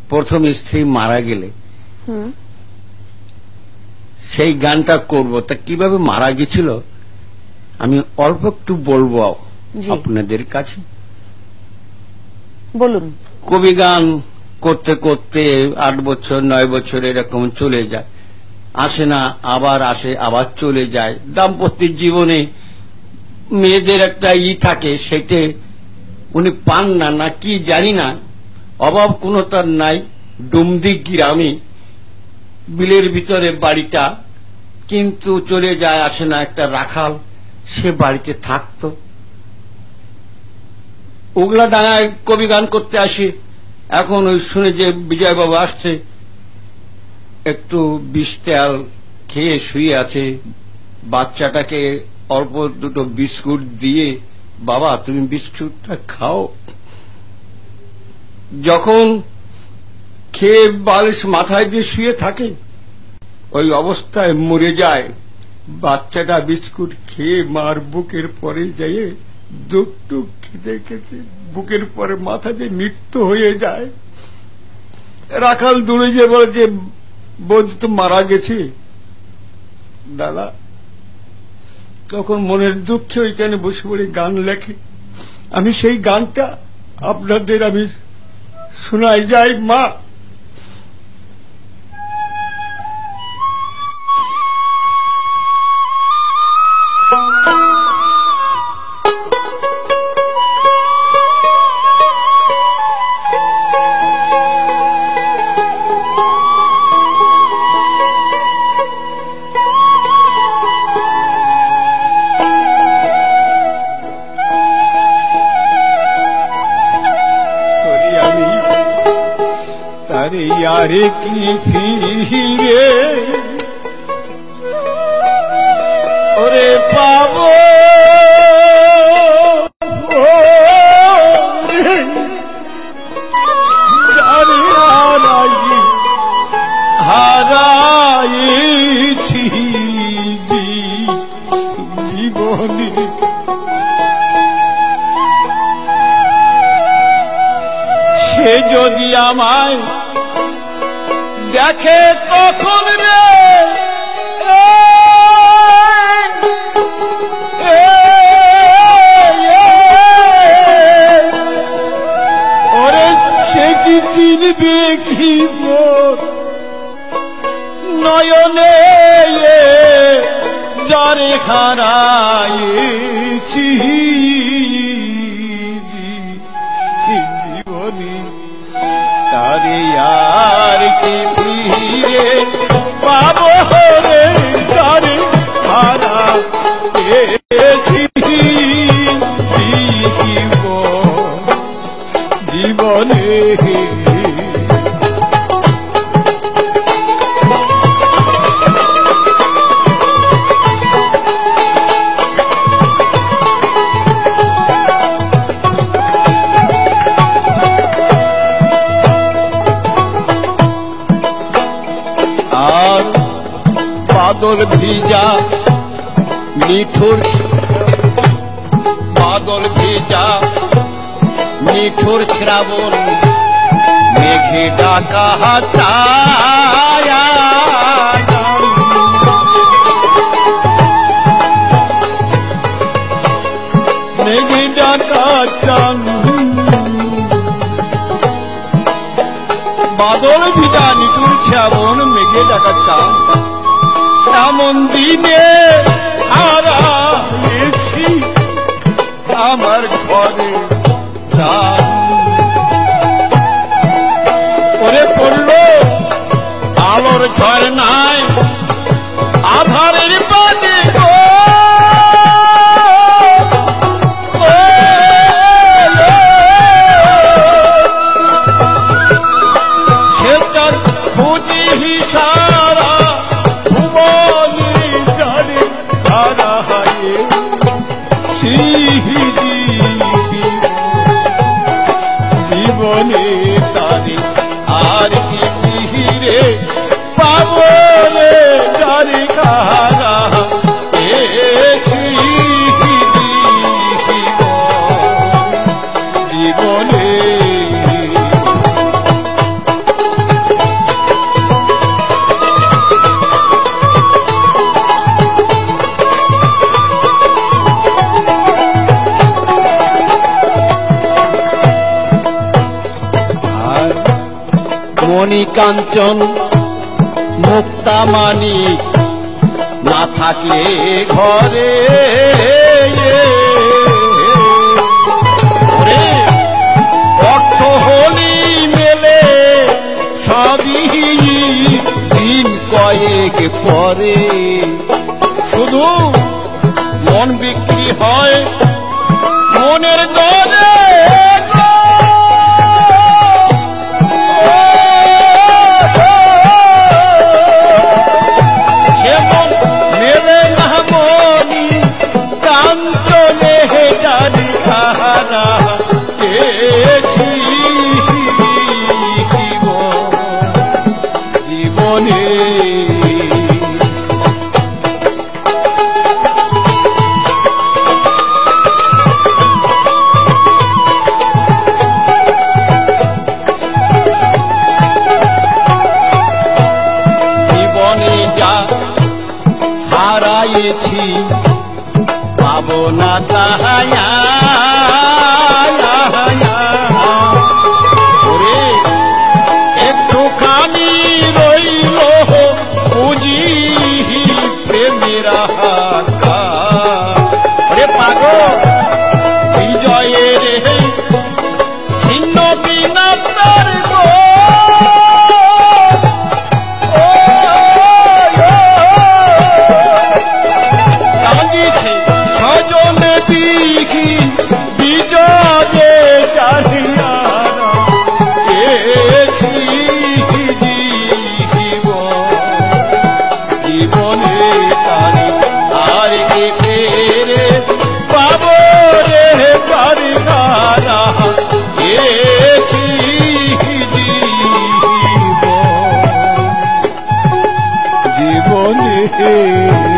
প্রথম স্ত্রী মারা গেলে সেই গানটা করব, তা কিভাবে মারা গেছিল আমি অল্প একটু বলবো আপনাদের কাছে। বলুন। কবি গান করতে করতে 8 বছর 9 বছর এরকম চলে যায়, আসে না, আবার আসে, আবার চলে যায়। দাম্পত্য জীবনে মেয়েদের একটা থাকে, সেটা উনি পান না, না কি জানি না, অভাব কোনো তার নাই। ডুমদি গ্রামে বিলের ভিতরে বাড়িটা, কিন্তু চলে যায়, আসে না। একটা রাখাল সে বাড়িতে থাকতো। ওগলা ডাঙায় কবি গান করতে আসে। এখন ওই শুনে যে বিজয় বাবু আসছে, একটু বিষ তেল খেয়ে শুয়ে আছে, বাচ্চাটাকে অল্প দুটো বিস্কুট দিয়ে, বাবা তুমি বিস্কুটটা খাও। যখন খেয়ে বালিশ মাথায় দিয়ে শুয়ে থাকে, ওই অবস্থায় মরে যায়। বাচ্চাটা বিস্কুট খেয়ে মার বুকের পরে যেয়ে দুঃখ টুক খেতে খেতে বুকের পরে মাথা দিয়ে মৃত্যু হয়ে যায়। রাখাল দূরে যে বলে যে বৌদি তো মারা গেছে দাদা। তখন মনের দুঃখে ওইখানে বসে পড়ে গান লেখে। আমি সেই গানটা আপনাদের আমি শোনাই যাই। মা यारे की फिरे ओरे पावो जारे हाराई छी जीवने से जदि आमाय देखे तखन रे ओरे से कि चिनबे कि मोर नयने जारे हाराइछि जीवनी तारे यार की फिरे पाबो रे तारे हारा जीवने बादल भीजा निठुर बादल भीजा निठुर श्रावण मेघे डाका छाया मेघे डाका चांद बादल भीजा निठुर श्रावण मेघे डाका चांद এমন দিনে হারাইছি আমার ঘরে ওরে পড়লো আলোর ঝরনায় আধারের পানি সেটা খুঁজি হিসারা জীবনে তারে আর কি ফিরে পাবো রে যারে কাহারা মণি কাঞ্চন মুক্তা মানিক না থাকলে ঘরে অর্থ হলি মেলে সবই দিন কয়েক পরে শুধু মন বিক্রি হয় মনের দরে সে মন মেলে না মনি কাঞ্চনে জানি খানা পেয়েছি জীবনে হারাইছি পাবো না তাহায়া একটুখানি রইল পুঁজি প্রেমেরা রে পাগল বিজয়ের ছিন্ন বিনা তার বিজয়ে চারিয়ারা পেয়েছি জীবনে তারি আর কে ফেরে পাবো রে চারিয়ারা পেয়েছি জীবনে